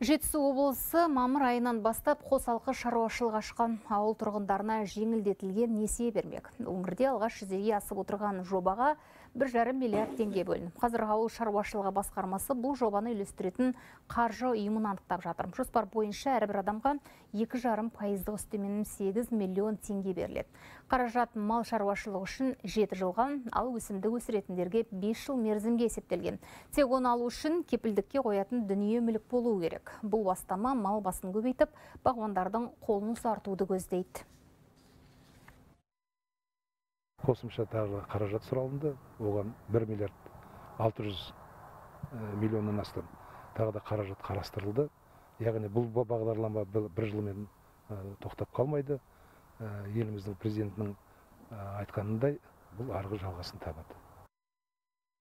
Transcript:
Жетісу облысы мамыр айынан бастап қосалқы шаруашылық ашқан ауыл тұрғындарына жеңілдетілген несие бермек. Өңірде алғаш жүзеге асып отырған жобаға 1,5 миллиард теңге бөлініп. Қазір ауыл шаруашылығы басқармасы бұл жобаны үйлестіретін қаржы ұйымын анықтап жатыр. Жоспар бойынша әрбір адамға 2,5% үстеменің 8 миллион теңге беріледі. Қаражат мал шаруашылығы үшін 7 жылға, ал өсімдік өсіретіндерге 5 жыл мерзімге есептелген. Тек оны алу үшін кепілдікке қоятын дүние мүлік болуы керек. Бұл бастама мал басын көбейтіп, бағбандардың қолын ұзартуды көздейді. Қосымша тағы қаражат сұралынды, оған 1 миллиард 600 миллионнан астам тағы да қаражат қарастырылды. Яғни бұл бағдарлама бір жылмен тоқтап қалмайды. Еліміздің президентінің айтқанындай бұл арғы жалғасын табады.